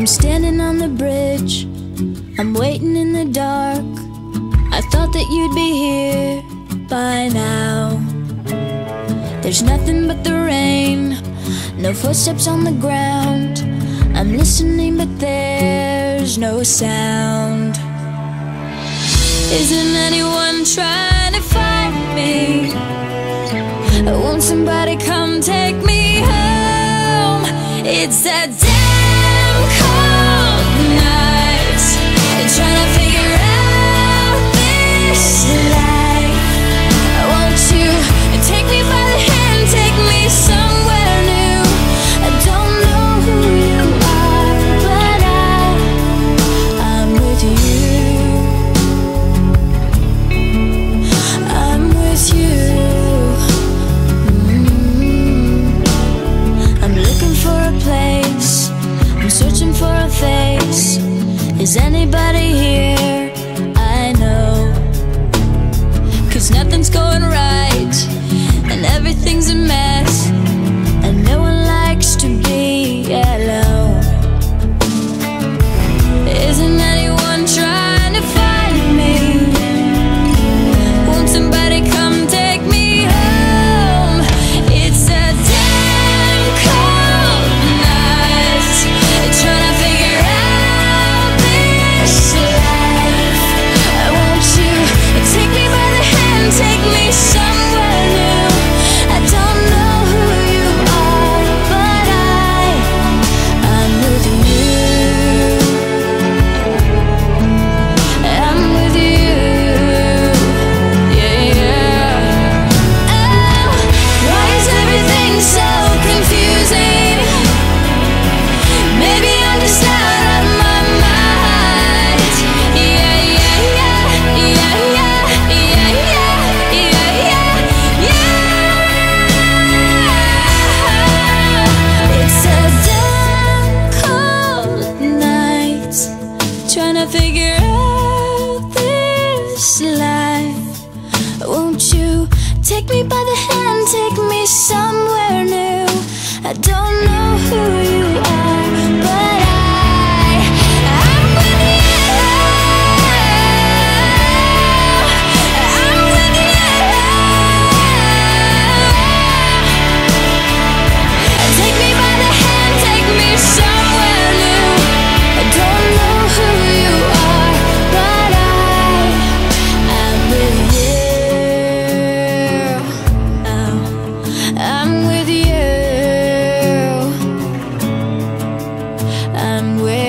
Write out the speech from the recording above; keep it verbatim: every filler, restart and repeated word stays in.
I'm standing on the bridge, I'm waiting in the dark. I thought that you'd be here by now. There's nothing but the rain, no footsteps on the ground. I'm listening but there's no sound. Isn't anyone trying to find me? Won't somebody come take me home? It's that damn cold night, trying to figure out this life. Won't you take me by the hand, take me somewhere new? I don't know who you are, but I, I'm with you. I'm with you. Mm-hmm. I'm looking for a place, I'm searching for a face. Is anybody here? I know, 'cause nothing's going right and everything's a mess, and no one likes to be alone. Isn't anyone trying to find me? Won't somebody come take me home? It's a damn cold night, trying to figure out this life. Won't you take me by the hand, take me somewhere new? I don't know who you are, but I, I'm with you. I'm with you. Yeah, yeah. Oh, why is everything so confusing? Maybe I'm just out of my mind. Yeah, yeah, yeah, yeah, yeah, yeah, yeah, yeah, yeah, yeah. It's a damn cold night, trying to figure out this life. Won't you take me by the hand, take me somewhere new? I don't know who you are, but I, I'm with you. I'm with you. Take me by the hand, take me somewhere new. I don't know who you are, but I, I'm with you. Oh, I'm with you. I'm with